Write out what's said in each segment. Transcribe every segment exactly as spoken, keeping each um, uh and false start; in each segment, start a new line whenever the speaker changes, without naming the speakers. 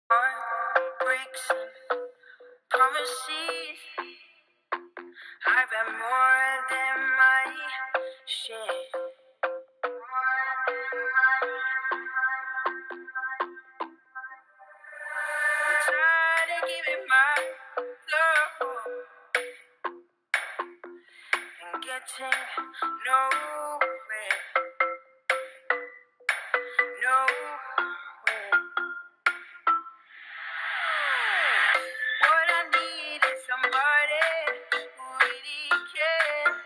Breaks and promises. I've had more than my share. I'm trying to give it my love and getting nowhere, nowhere. What I need is somebody who really cares.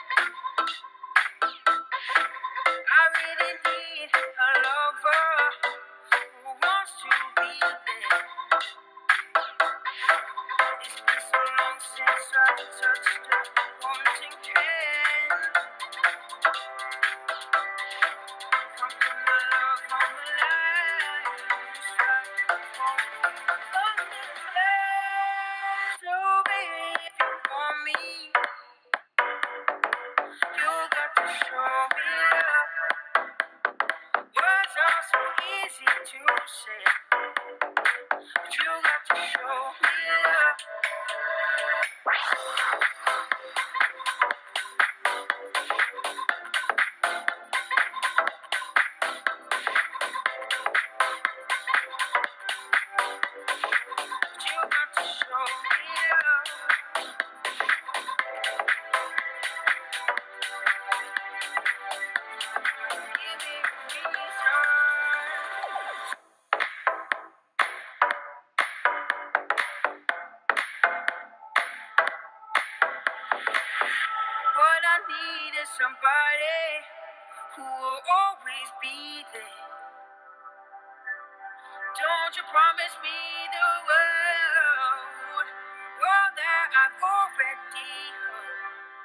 I really need a lover who wants to be there. It's been so long since I've touched a haunting hand. Come put my love on the line. On this land. So baby, if you want me, you got to show me love. Words are so easy to say, but you got to show me love. You got to show me love. Give me reason. What I need is somebody who will always be there. Don't you promise me the world, all that I've already heard.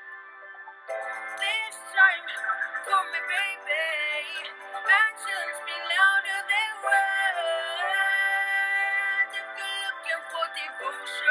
This time, call me baby. Actions speak louder than words. If you're looking for devotion,